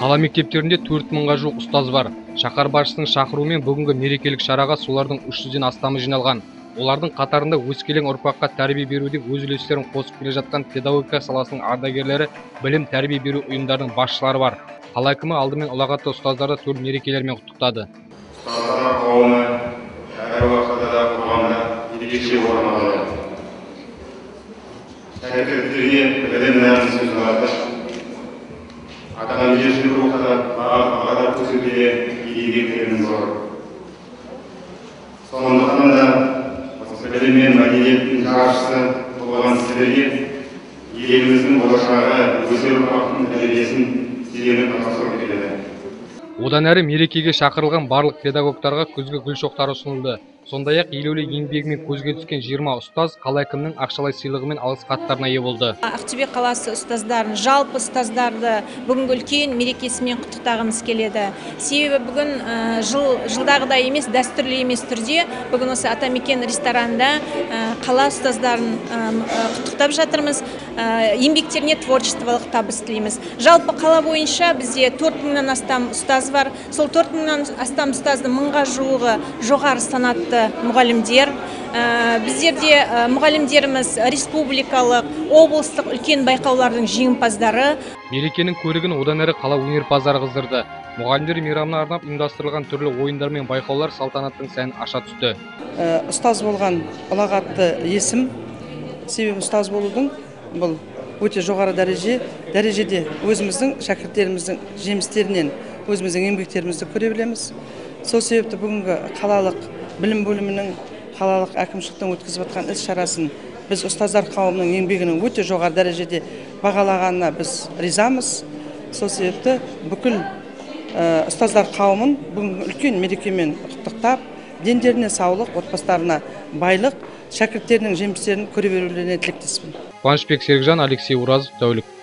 Қала мектептерінде 4000-ға жуық ұстаз бар. Шаһар басшысының шақыруымен бүгінгі мерекелік шараға солардың 300-ден астамы жиналған. Олардың қатарында өскелең ұрпаққа тәрбие беруде өз үлестерін қосып келе жатқан педагогика саласының ардагерлері, білім тәрбие беру ұйымдарының басшылары бар. Қала әкімі алдымен ұлағатты ұстаздарды төл мерекелермен құттықтады. Ұстаздар қауымы әр уақытта да қоғамда ерекше орын алады. Шәкірттерге білім нәрін сөзларды, адамгершілік рухта бағдар көрсетуге еңбектеріңіз зор. Сондықтан да білім мен мәдениеттің жаршысы болған сіздерге еліміздің болашағы өсер ұрпақтың тәрбиесін сенімді тапсырып келеді. Одан әрі мерекеге шақырылған барлық педагогтарға күзгі гүл шоқтары ұсынылды. Сондай-ақ елеулі еңбегімен көзге түскен 20 ұстаз қала әкімінің ақшалай сыйлығымен алғыс хаттарына ие болды. Ақтөбе қаласы ұстаздарын, жалпы ұстаздарды бүгінгі үлкен мерекесімен құттықтағымыз келеді. Себебі бүгін жылдағыдай емес, дәстүрлі емес түрде бүгін осы Атамекен ресторанында қала ұстаздарын құттықтап жатырмыз. Еңбектеріне творчестволық табыс тілейміз. Жалпы қала бойынша бізде 4000-нан астам ұстаз бар. Сол 4000-нан астам ұстаздың 1000-ға жуығы жоғары санатты мұғалімдер. Біздерде мұғалімдеріміз республикалық, облыстық үлкен байқаулардың жеңімпаздары. Мерекенің көрігін одан әрі қала өнерпаздары қыздырды. Мұғалімдер мейрамына арнап ұйымдастырылған түрлі ойындар мен байқаулар салтанаттың сәнін аша түсті. Ұстаз болған ұлағатты есім, себебі ұстаз болудың бұл өте жоғары дәрежеде өзіміздің шәкірттеріміздің жемістерінен өзіміздің еңбектерімізді көре білеміз. Сол себепті бүгінгі қалалық білім бөлімінің, қалалық әкімшіліктің өткізіп жатқан іс-шарасын біз ұстаздар қауымының еңбегінің өте жоғары дәрежеде бағалағанына біз ризамыз. Сол себепті бүкіл ұстаздар қауымын бүгінгі үлкен мерекемен құттықтап, дендеріне саулық, отбасыларына байлық, шәкірттерінің жемістерін көре берулеріне тілектеспін. Қуанышбек Серікжан, Алексей Уразов, тәулік.